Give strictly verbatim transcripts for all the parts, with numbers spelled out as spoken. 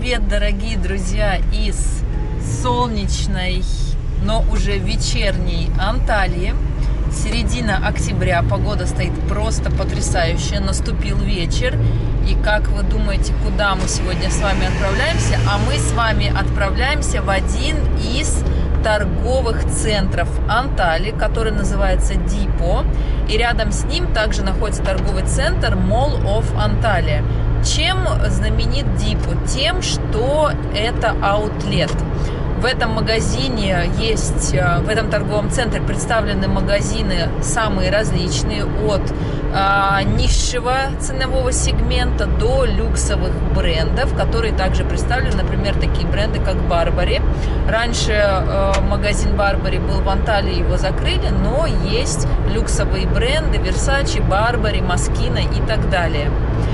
привет, дорогие друзья, из солнечной, но уже вечерней Анталии. Середина октября, погода стоит просто потрясающая, наступил вечер. И как вы думаете, куда мы сегодня с вами отправляемся? А мы с вами отправляемся в один из торговых центров Анталии, который называется Depot. И рядом с ним также находится торговый центр Mall of Antalya. Чем знаменит Depot? Тем, что это аутлет. В этом магазине есть, в этом торговом центре представлены магазины самые различные, от а, низшего ценового сегмента до люксовых брендов, которые также представлены, например, такие бренды, как Burberry. Раньше а, магазин Burberry был в Анталии, его закрыли, но есть люксовые бренды Versace, Burberry, Moschino и так далее.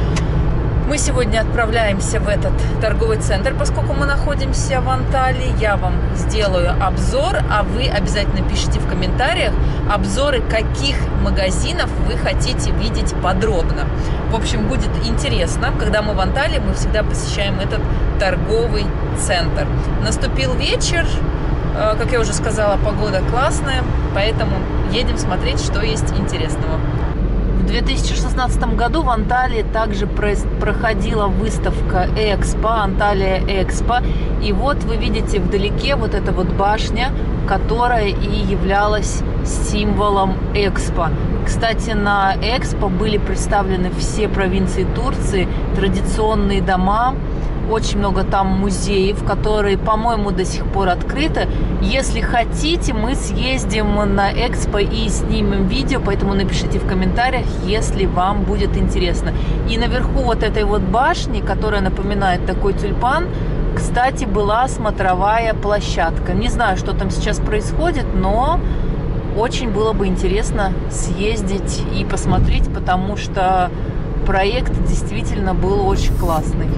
Мы сегодня отправляемся в этот торговый центр, поскольку мы находимся в Анталии. Я вам сделаю обзор, а вы обязательно пишите в комментариях обзоры, каких магазинов вы хотите видеть подробно. В общем, будет интересно. Когда мы в Анталии, мы всегда посещаем этот торговый центр. Наступил вечер, как я уже сказала, погода классная, поэтому едем смотреть, что есть интересного. В две тысячи шестнадцатом году в Анталии также проходила выставка Экспо, Анталия Экспо. И вот вы видите вдалеке вот эта вот башня, которая и являлась символом Экспо. Кстати, на Экспо были представлены все провинции Турции, традиционные дома. Очень много там музеев, которые, по-моему, до сих пор открыты. Если хотите, мы съездим на Экспо и снимем видео, поэтому напишите в комментариях, если вам будет интересно. И наверху вот этой вот башни, которая напоминает такой тюльпан, кстати, была смотровая площадка. Не знаю, что там сейчас происходит, но очень было бы интересно съездить и посмотреть, потому что проект действительно был очень классный.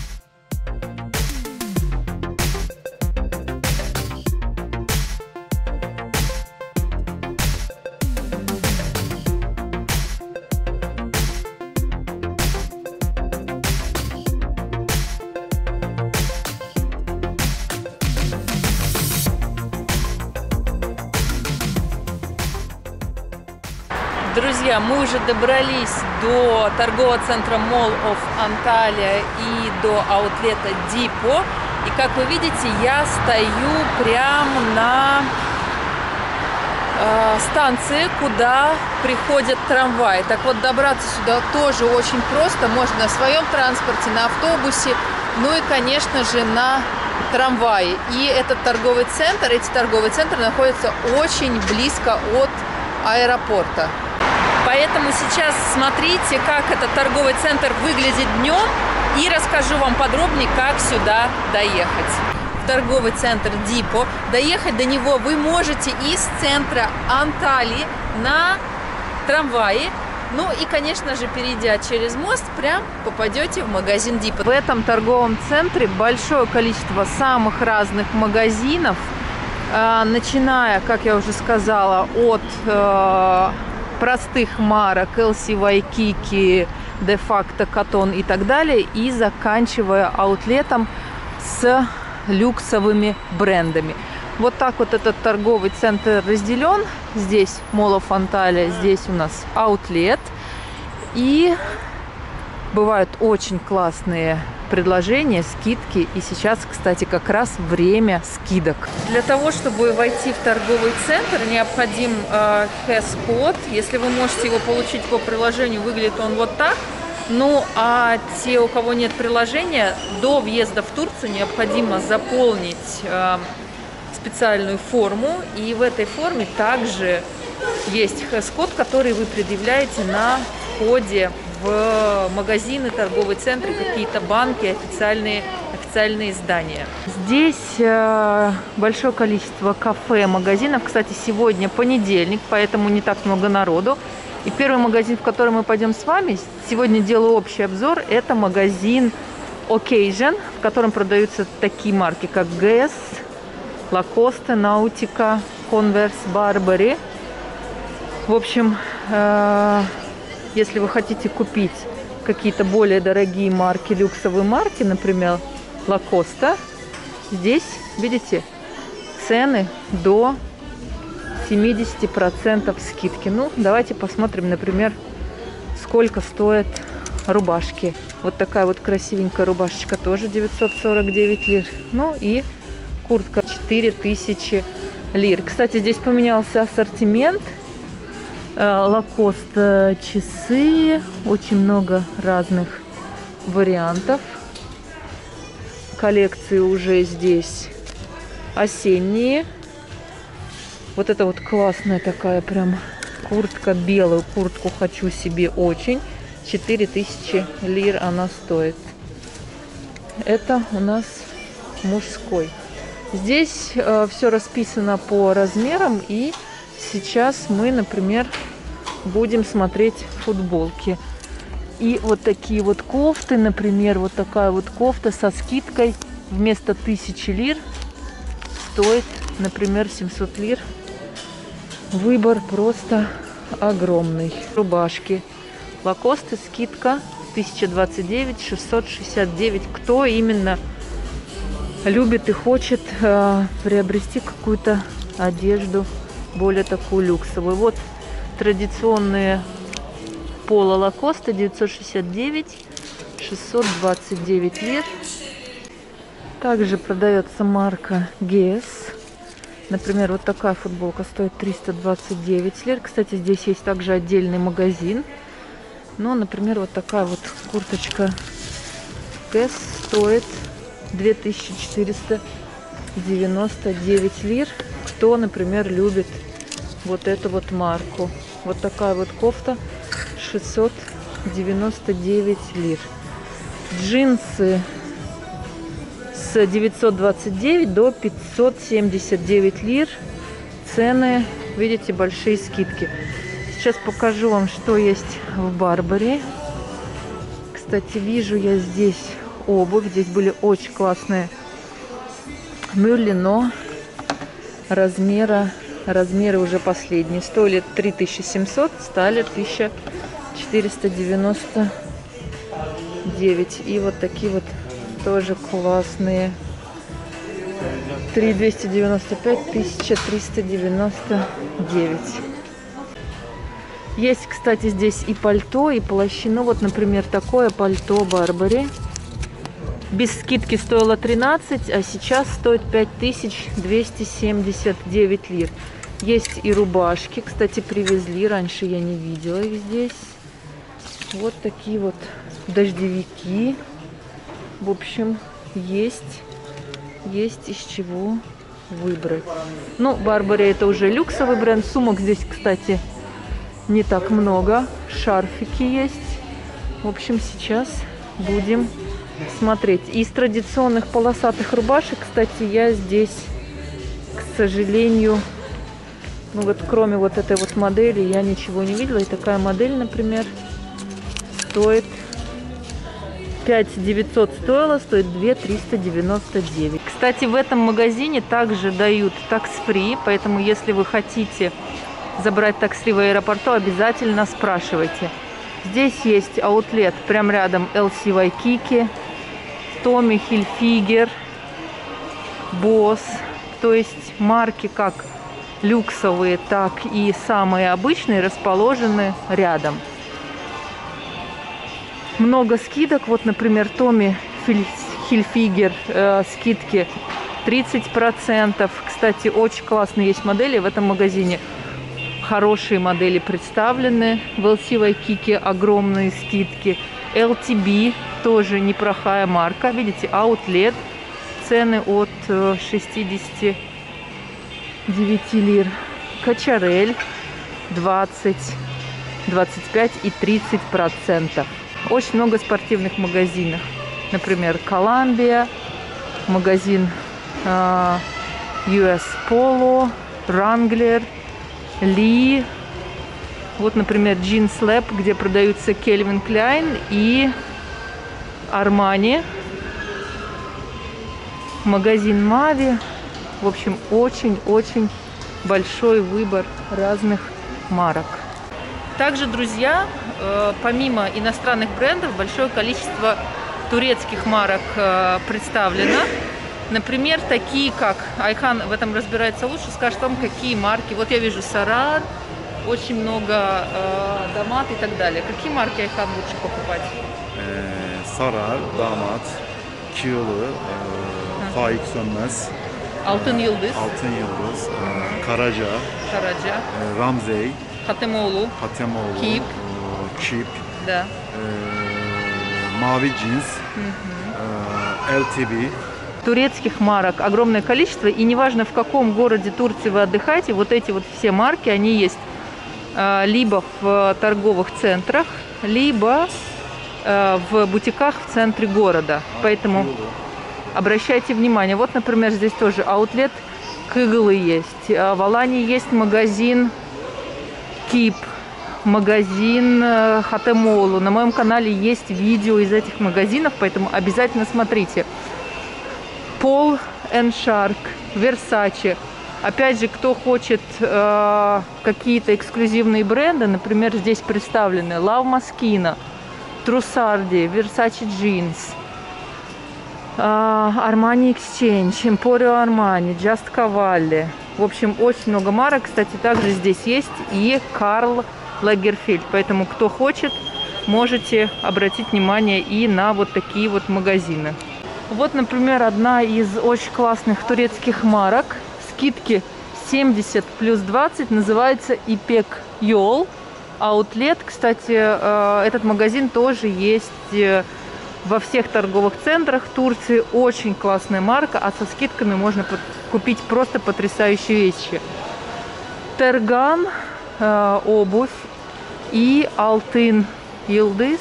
Друзья, мы уже добрались до торгового центра Mall of Antalya и до аутлета Depot. И как вы видите, я стою прямо на э, станции, куда приходят трамваи. Так вот, добраться сюда тоже очень просто. Можно на своем транспорте, на автобусе, ну и, конечно же, на трамвае. И этот торговый центр, эти торговые центры находятся очень близко от аэропорта. Поэтому сейчас смотрите, как этот торговый центр выглядит днем, и расскажу вам подробнее, как сюда доехать. В торговый центр Depot. Доехать до него вы можете из центра Анталии на трамвае. Ну и, конечно же, перейдя через мост, прям попадете в магазин Depot. В этом торговом центре большое количество самых разных магазинов, начиная, как я уже сказала, от простых марок эл си, Waikiki, De Facto, Cotton и так далее, и заканчивая аутлетом с люксовыми брендами. Вот так вот этот торговый центр разделен. Здесь Mall of Antalya, здесь у нас аутлет. И бывают очень классные предложения, скидки. И сейчас, кстати, как раз время скидок. Для того, чтобы войти в торговый центр, необходим э, хэс-код. Если вы можете его получить по приложению, выглядит он вот так. Ну, а те, у кого нет приложения, до въезда в Турцию необходимо заполнить э, специальную форму. И в этой форме также есть хэс-код, который вы предъявляете на входе в магазины, торговые центры, какие-то банки, официальные, официальные здания. Здесь э, большое количество кафе, магазинов. Кстати, сегодня понедельник, поэтому не так много народу. И первый магазин, в который мы пойдем с вами, сегодня делаю общий обзор, это магазин Occasion, в котором продаются такие марки, как Guess, Lacoste, Nautica, Converse, Burberry. В общем, э, если вы хотите купить какие-то более дорогие марки, люксовые марки, например, Лакоста. Здесь, видите, цены до семидесяти процентов скидки. Ну, давайте посмотрим, например, сколько стоят рубашки. Вот такая вот красивенькая рубашечка, тоже девятьсот сорок девять лир. Ну и куртка четыре тысячи лир. Кстати, здесь поменялся ассортимент. Лакост часы, очень много разных вариантов. Коллекции уже здесь осенние. Вот это вот классная такая прям куртка, белую куртку хочу себе очень. четыре тысячи лир она стоит. Это у нас мужской. Здесь э, все расписано по размерам, и сейчас мы, например, будем смотреть футболки. И вот такие вот кофты, например, вот такая вот кофта со скидкой вместо тысячи лир стоит, например, семьсот лир. Выбор просто огромный. Рубашки. Лакосты, скидка тысяча двадцать девять, шестьсот шестьдесят девять. Кто именно любит и хочет э, приобрести какую-то одежду более такую люксовую. Вот традиционные поло Лакоста девятьсот шестьдесят девять, шестьсот двадцать девять лир. Также продается марка Guess. Например, вот такая футболка стоит триста двадцать девять лир. Кстати, здесь есть также отдельный магазин. Но, например, вот такая вот курточка Guess стоит две тысячи четыреста девяносто девять лир. Кто, например, любит вот эту вот марку. Вот такая вот кофта шестьсот девяносто девять лир. Джинсы с девятьсот двадцать девять до пятьсот семьдесят девять лир. Цены, видите, большие скидки. Сейчас покажу вам, что есть в Барбари. Кстати, вижу я здесь обувь. Здесь были очень классные мюли, но размера, размеры уже последние. Стоили три тысячи семьсот, стали тысяча четыреста девяносто девять. И вот такие вот тоже классные. три тысячи двести девяносто пять, тысяча триста девяносто девять. Есть, кстати, здесь и пальто, и плащи. Ну вот, например, такое пальто Барбари. Без скидки стоило тринадцать, а сейчас стоит пять тысяч двести семьдесят девять лир. Есть и рубашки, кстати, привезли. Раньше я не видела их здесь. Вот такие вот дождевики. В общем, есть, есть из чего выбрать. Ну, Барбари это уже люксовый бренд. Сумок здесь, кстати, не так много. Шарфики есть. В общем, сейчас будем смотреть. Из традиционных полосатых рубашек, кстати, я здесь, к сожалению, ну вот кроме вот этой вот модели, я ничего не видела. И такая модель, например, стоит пять тысяч девятьсот стоила, стоит две тысячи триста девяносто девять. Кстати, в этом магазине также дают такс-фри, поэтому если вы хотите забрать такс-фри в аэропорту, обязательно спрашивайте. Здесь есть аутлет, прям рядом эл си Waikiki, Tommy Hilfiger, Boss, то есть марки как люксовые, так и самые обычные расположены рядом. Много скидок, вот, например, Tommy Hilfiger, э, скидки тридцать процентов. Кстати, очень классные есть модели в этом магазине. Хорошие модели представлены. В эл си Waikiki огромные скидки. эл ти би тоже неплохая марка. Видите, аутлет. Цены от шестидесяти девяти лир. Качарель двадцать, двадцать пять и тридцать процентов. Очень много спортивных магазинов. Например, Columbia, магазин э, ю эс Polo, Wrangler, Ли. Вот, например, Jeans Lab, где продаются Calvin Klein и Armani. Магазин Mavi. В общем, очень-очень большой выбор разных марок. Также, друзья, помимо иностранных брендов, большое количество турецких марок представлено. Например, такие как, Айхан в этом разбирается лучше, скажет вам, какие марки. Вот я вижу Сарар, очень много э, Дамат и так далее. Какие марки Айхан лучше покупать? Сарар, Дамат, Kiyolu, Faik Sönmez, Altın Yıldız, Altın Yıldız, Karaca, Karaca, Ramzey, Hatemoğlu, Hatemoğlu, Kip, Kip, да. Mavi Jeans, эл ти би. Турецких марок огромное количество, и неважно, в каком городе Турции вы отдыхаете, вот эти вот все марки, они есть либо в торговых центрах, либо в бутиках в центре города. Поэтому обращайте внимание. Вот, например, здесь тоже аутлет Кыгылы есть. В Алании есть магазин Кип, магазин Хатемолу. На моем канале есть видео из этих магазинов, поэтому обязательно смотрите. Пол энд Шарк, Версаче. Опять же, кто хочет э, какие-то эксклюзивные бренды, например, здесь представлены Лав Москино, Трусарди, Версаче Джинс, Армани Exchange, Emporio Armani, Just Cavalli. В общем, очень много марок. Кстати, также здесь есть и Карл Лагерфельд. Поэтому, кто хочет, можете обратить внимание и на вот такие вот магазины. Вот, например, одна из очень классных турецких марок. Скидки семьдесят плюс двадцать, называется Ипек Йол Аутлет. Кстати, этот магазин тоже есть во всех торговых центрах Турции. Очень классная марка, а со скидками можно купить просто потрясающие вещи. Терган, обувь, и Алтын Йылдыз.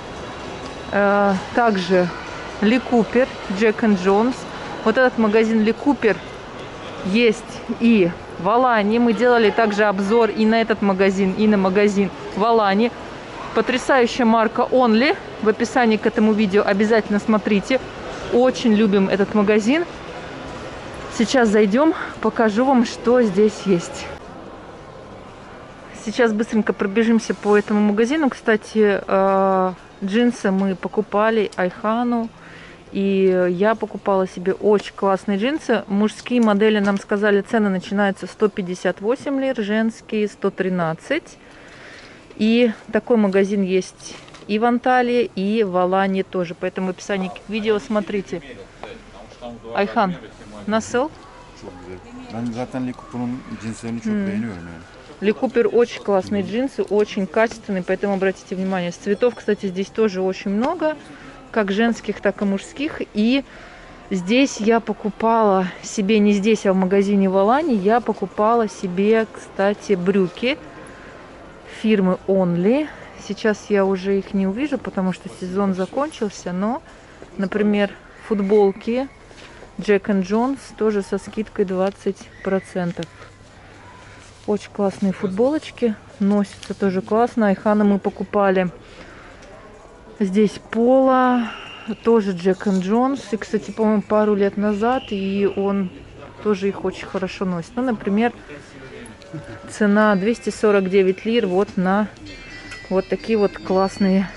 Также Ли Купер, Джек энд Джонс. Вот этот магазин Ли Купер есть и в Алании. Мы делали также обзор и на этот магазин, и на магазин в Алании. Потрясающая марка Only. В описании к этому видео обязательно смотрите. Очень любим этот магазин. Сейчас зайдем, покажу вам, что здесь есть. Сейчас быстренько пробежимся по этому магазину. Кстати, джинсы мы покупали Айхану. И я покупала себе очень классные джинсы. Мужские модели, нам сказали, цены начинаются сто пятьдесят восемь лир, женские сто тринадцать. И такой магазин есть и в Анталии, и в Алании тоже. Поэтому в описании к видео смотрите. Ayhan, nasıl? Çok güzel. Ben zaten Lee Cooper'ın cinslerini çok beğeniyorum yani. Ли Купер очень классные джинсы, очень качественные, поэтому обратите внимание. Цветов, кстати, здесь тоже очень много, как женских, так и мужских. И здесь я покупала себе, не здесь, а в магазине в Алании, я покупала себе, кстати, брюки фирмы Only. Сейчас я уже их не увижу, потому что сезон закончился, но, например, футболки Джек энд Джонс тоже со скидкой двадцать процентов. Очень классные футболочки, носятся тоже классно. Айхана мы покупали здесь Пола, тоже Джек энд Джонс. И, кстати, по-моему, пару лет назад, и он тоже их очень хорошо носит. Ну, например, цена двести сорок девять лир вот на вот такие вот классные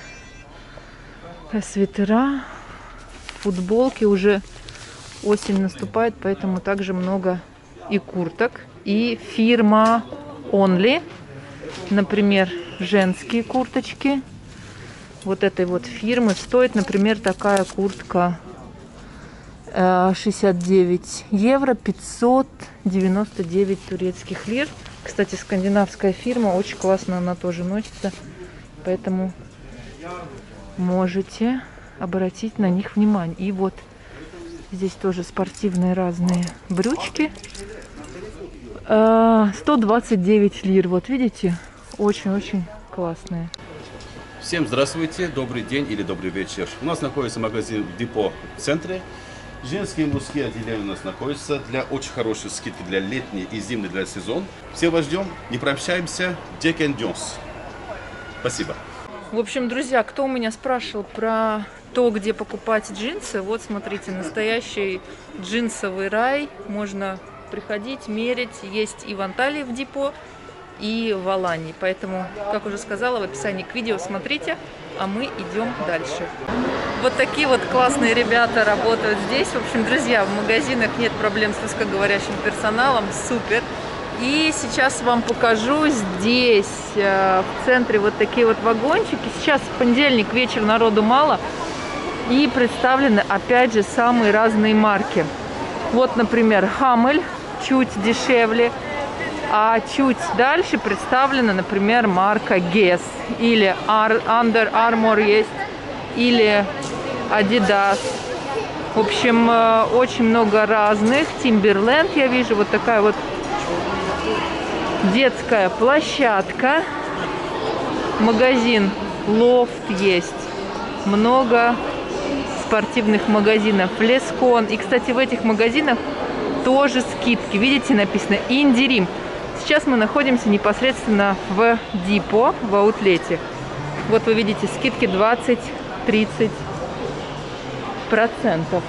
свитера, футболки. Уже осень наступает, поэтому также много и курток. И фирма Only, например, женские курточки вот этой вот фирмы стоит, например, такая куртка шестьдесят девять евро, пятьсот девяносто девять турецких лир. Кстати, скандинавская фирма, очень классно она тоже носится, поэтому можете обратить на них внимание. И вот здесь тоже спортивные разные брючки. сто двадцать девять лир, вот видите, очень-очень классные. Всем здравствуйте, добрый день или добрый вечер. У нас находится магазин Депо в центре. Женские и мужские отделения у нас находятся для очень хорошей скидки для летней и зимней для сезон. Все вас ждем, не прощаемся. Джек энд Джонс. Спасибо. В общем, друзья, кто у меня спрашивал про то, где покупать джинсы, вот смотрите, настоящий джинсовый рай. Можно приходить, мерить. Есть и в Анталии в Депо, и в Алании. Поэтому, как уже сказала, в описании к видео смотрите. а мы идем дальше. Вот такие вот классные ребята работают здесь. В общем, друзья, в магазинах нет проблем с русскоговорящим персоналом. Супер. И сейчас вам покажу здесь, в центре, вот такие вот вагончики. Сейчас понедельник, вечер, народу мало. И представлены, опять же, самые разные марки. Вот, например, Хаммель, чуть дешевле. А чуть дальше представлена, например, марка Guess. Или Under Armour есть. Или Adidas. В общем, очень много разных. Timberland я вижу. Вот такая вот детская площадка. Магазин Loft есть. Много спортивных магазинов. Лескон. И, кстати, в этих магазинах тоже скидки. Видите, написано Индирим. Сейчас мы находимся непосредственно в Депо, в аутлете. Вот вы видите, скидки двадцать-тридцать процентов.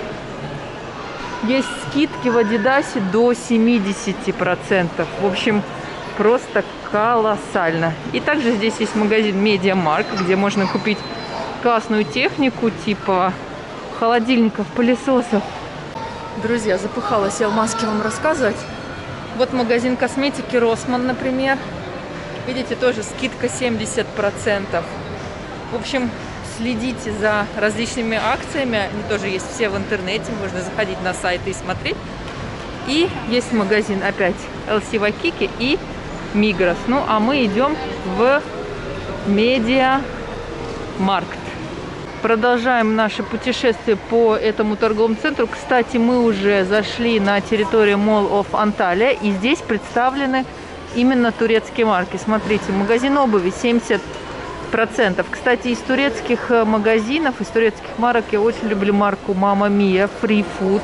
Есть скидки в Адидасе до семидесяти процентов. В общем, просто колоссально. И также здесь есть магазин Медиамарк, где можно купить классную технику типа холодильников, пылесосов. Друзья, запыхалась я в маске вам рассказывать. Вот магазин косметики Rossmann, например. Видите, тоже скидка семьдесят процентов. В общем, следите за различными акциями. Они тоже есть все в интернете. Можно заходить на сайты и смотреть. И есть магазин опять эл си Waikiki и Migros. Ну, а мы идем в Медиамаркт. Продолжаем наше путешествие по этому торговому центру. Кстати, мы уже зашли на территорию Mall of Antalya. И здесь представлены именно турецкие марки. Смотрите, магазин обуви семьдесят процентов. Кстати, из турецких магазинов, из турецких марок я очень люблю марку Mamma Mia, Free Food.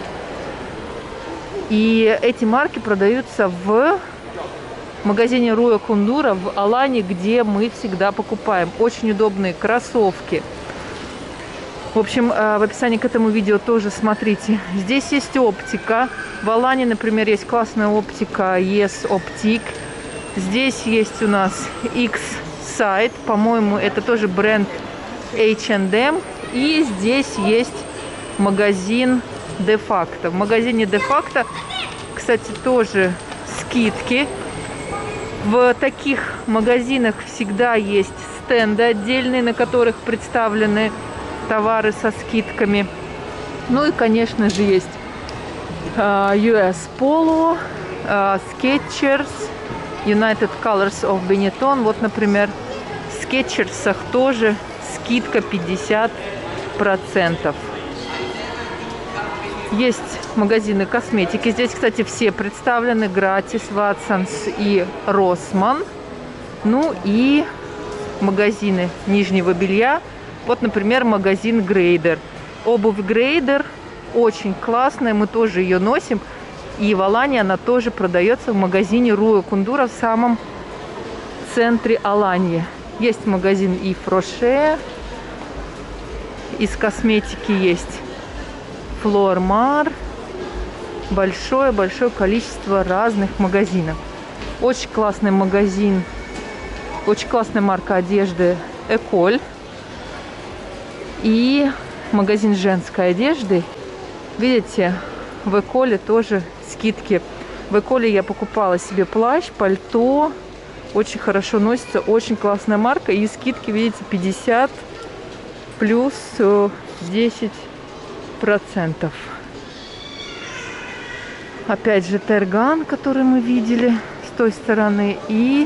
И эти марки продаются в магазине Rua Kundura в Алании, где мы всегда покупаем. Очень удобные кроссовки. В общем, в описании к этому видео тоже смотрите. Здесь есть оптика. В Алании, например, есть классная оптика Yes Optic. Здесь есть у нас X-Site. По-моему, это тоже бренд эйч энд эм. И здесь есть магазин De Facto. В магазине De Facto, кстати, тоже скидки. В таких магазинах всегда есть стенды отдельные, на которых представлены товары со скидками. Ну и, конечно же, есть uh, ю эс Polo, uh, Skechers, United Colors of Benetton. Вот, например, в Skechers тоже скидка пятьдесят процентов. Есть магазины косметики. Здесь, кстати, все представлены. Gratis, Watsons и Rossmann. Ну и магазины нижнего белья. Вот, например, магазин Грейдер. Обувь Грейдер очень классная, мы тоже ее носим. И в Алании она тоже продается в магазине Rua Kundura в самом центре Алании. Есть магазин Yves Rocher. Из косметики есть Flor Mar. Большое-большое количество разных магазинов. Очень классный магазин, очень классная марка одежды Эколь. И магазин женской одежды. Видите, в Эколе тоже скидки. В Эколе я покупала себе плащ, пальто. Очень хорошо носится, очень классная марка. И скидки, видите, пятьдесят плюс десять процентов. Опять же Терган, который мы видели с той стороны. И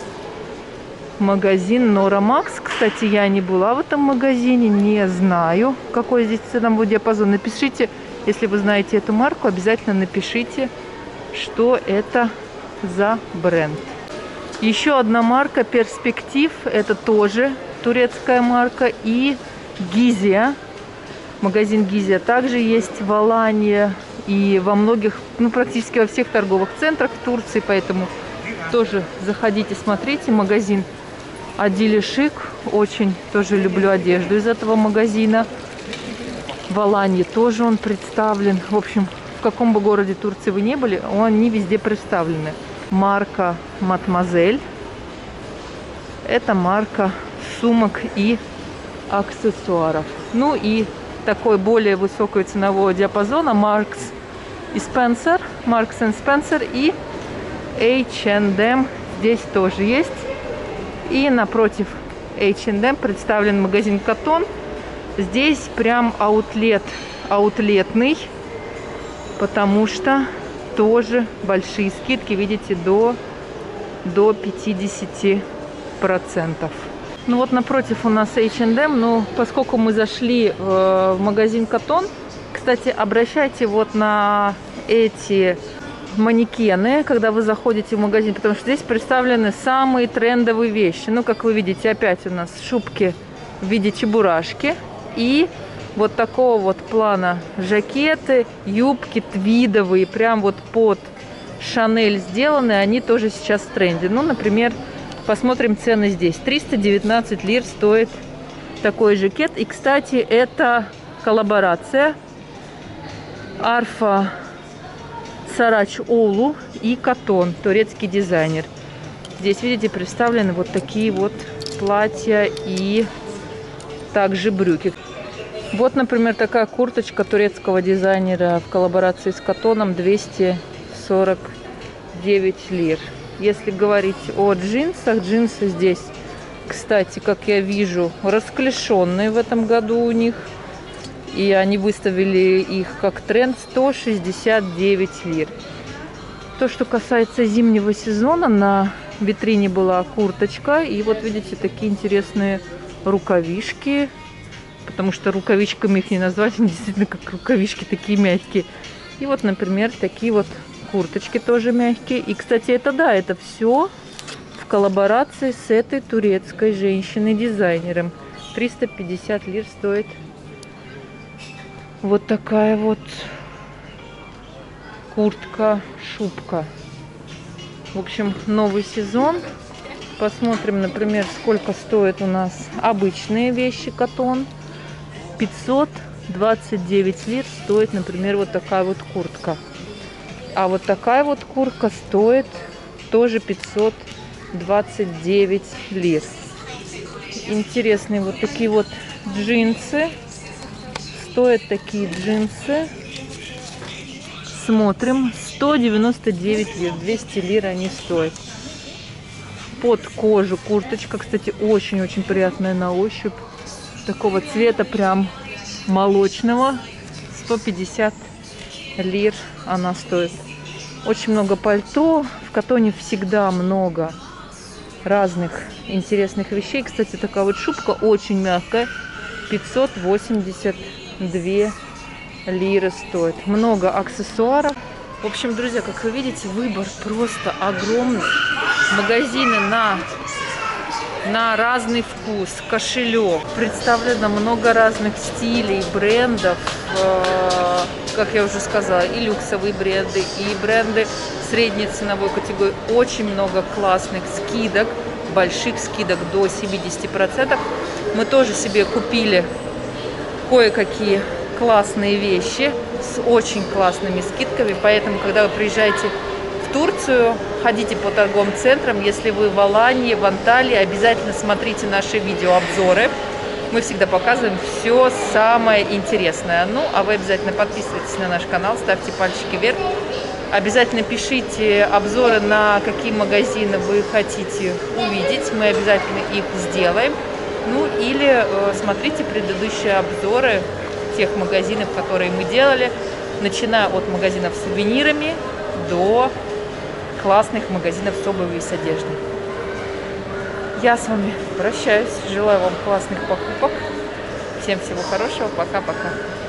магазин Nora Max. Кстати, я не была в этом магазине, не знаю, какой здесь ценовой диапазон. Напишите, если вы знаете эту марку, обязательно напишите, что это за бренд. Еще одна марка Перспектив, это тоже турецкая марка. И Гизия, магазин Гизия также есть в Алании и во многих, ну практически во всех торговых центрах в Турции, поэтому тоже заходите, смотрите. Магазин Адили Шик. Очень тоже люблю одежду из этого магазина. В Алании тоже он представлен. В общем, в каком бы городе Турции вы не были, они везде представлены. Марка Мадемуазель. Это марка сумок и аксессуаров. Ну и такой более высокого ценового диапазона Marks и Spencer, Marks and Spencer и эйч энд эм здесь тоже есть. И напротив эйч энд эм представлен магазин Cotton. Здесь прям аутлет, аутлетный, потому что тоже большие скидки, видите, до, до пятидесяти процентов. Ну вот напротив у нас эйч энд эм, но поскольку мы зашли в магазин Cotton, кстати, обращайте вот на эти манекены, когда вы заходите в магазин, потому что здесь представлены самые трендовые вещи. Ну, как вы видите, опять у нас шубки в виде чебурашки и вот такого вот плана жакеты, юбки твидовые, прям вот под Шанель сделаны, они тоже сейчас в тренде. Ну, например, посмотрим цены здесь. триста девятнадцать лир стоит такой жакет. И, кстати, это коллаборация Арфа Сарач Оулу и Cotton, турецкий дизайнер. Здесь, видите, представлены вот такие вот платья и также брюки. Вот, например, такая курточка турецкого дизайнера в коллаборации с Cotton, двести сорок девять лир. Если говорить о джинсах, джинсы здесь, кстати, как я вижу, расклешенные в этом году у них. И они выставили их как тренд, сто шестьдесят девять лир. То, что касается зимнего сезона, на витрине была курточка. И вот видите, такие интересные рукавишки. Потому что рукавичками их не назвать, они действительно как рукавишки, такие мягкие. И вот, например, такие вот курточки тоже мягкие. И, кстати, это да, это все в коллаборации с этой турецкой женщиной-дизайнером. триста пятьдесят лир стоит вот такая вот куртка-шубка. В общем, новый сезон. Посмотрим, например, сколько стоят у нас обычные вещи Cotton. пятьсот двадцать девять лир стоит, например, вот такая вот куртка. А вот такая вот куртка стоит тоже пятьсот двадцать девять лир. Интересные вот такие вот джинсы. Стоят такие джинсы. Смотрим. сто девяносто девять лир. двести лир они стоят. Под кожу курточка. Кстати, очень-очень приятная на ощупь. Такого цвета прям молочного. сто пятьдесят лир она стоит. Очень много пальто. В Cotton всегда много разных интересных вещей. Кстати, такая вот шубка очень мягкая. пятьсот восемьдесят две лиры стоит. Много аксессуаров. В общем, друзья, как вы видите, выбор просто огромный. Магазины на, на разный вкус, кошелек. Представлено много разных стилей, брендов. Э, как я уже сказала, и люксовые бренды, и бренды средней ценовой категории. Очень много классных скидок, больших скидок до семидесяти процентов. Мы тоже себе купили кое-какие классные вещи с очень классными скидками. Поэтому, когда вы приезжаете в Турцию, ходите по торговым центрам. Если вы в Алании, в Анталии, обязательно смотрите наши видеообзоры. Мы всегда показываем все самое интересное. Ну, а вы обязательно подписывайтесь на наш канал, ставьте пальчики вверх. Обязательно пишите обзоры, на какие магазины вы хотите увидеть. Мы обязательно их сделаем. Ну, или э, смотрите предыдущие обзоры тех магазинов, которые мы делали, начиная от магазинов с сувенирами до классных магазинов с обувью и с одеждой. Я с вами прощаюсь. Желаю вам классных покупок. Всем всего хорошего. Пока-пока.